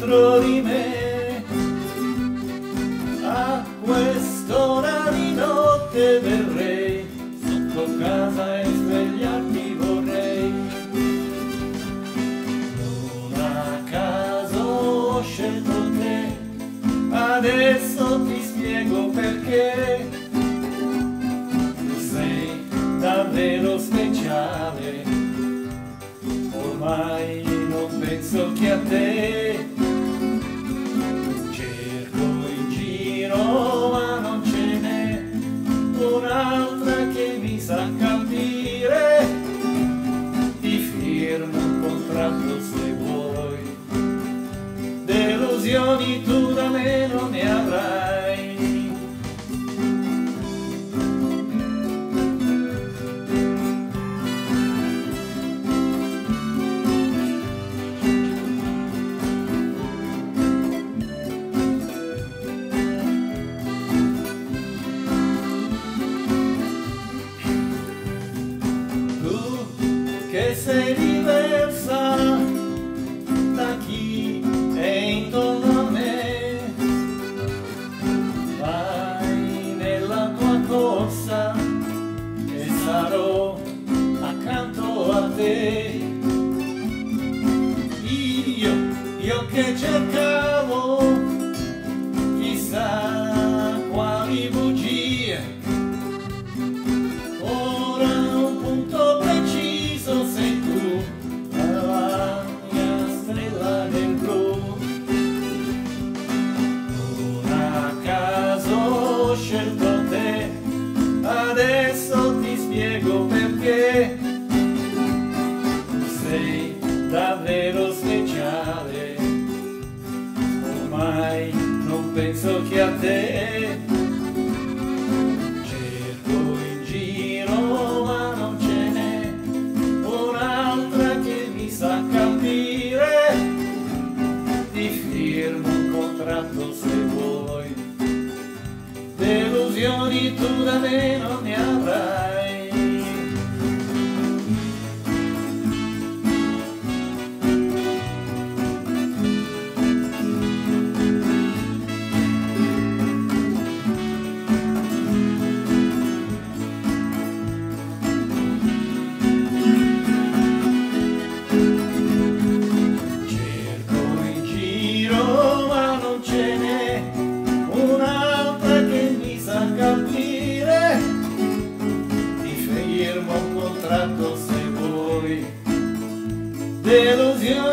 dentro di me. A quest'ora di notte verrei sotto casa e svegliarti vorrei. Non a caso ho scelto te, adesso ti spiego perché. Sei davvero speciale, ormai non penso che a te. Cerco in giro ma non ce n'è un'altra che mi sa capire. Ti firmo un contratto se vuoi, delusioni tu da me non ne avrai. Che sei diversa da chi è intorno a me, vai nella tua corsa e sarò accanto a te. Io che cercavo chissà quali bugie, ora un punto preciso sei tu, la mia strella nel blu. Non a caso ho scelto te, adesso ti spiego perché. Sei davvero speciale, ormai non penso che a te. Cerco in giro ma non ce n'è un'altra che mi sa capire. Ti firmo un contratto se vuoi, delusioni tu da me non ne avrai. Ti firmo un contratto se vuoi, delusione